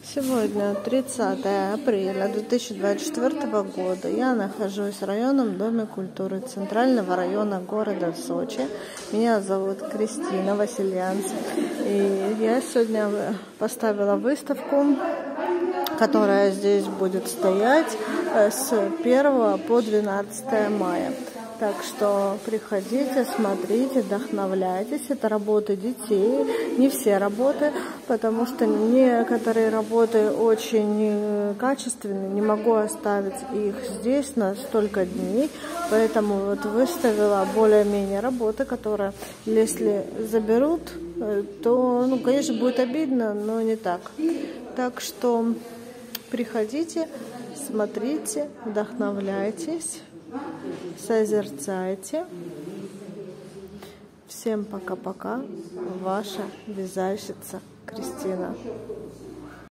Сегодня 30 апреля 2024 года. Я нахожусь в районном доме культуры Центрального района города Сочи. Меня зовут Кристина Васильянц. И я сегодня поставила выставку, которая здесь будет стоять с 1 по 12 мая. Так что приходите, смотрите, вдохновляйтесь. Это работы детей, не все работы, потому что некоторые работы очень качественные. Не могу оставить их здесь на столько дней, поэтому вот выставила более-менее работы, которые, если заберут, то, конечно, будет обидно, но не так. Так что приходите, смотрите, вдохновляйтесь. Созерцайте. Всем пока-пока. Ваша вязальщица Кристина.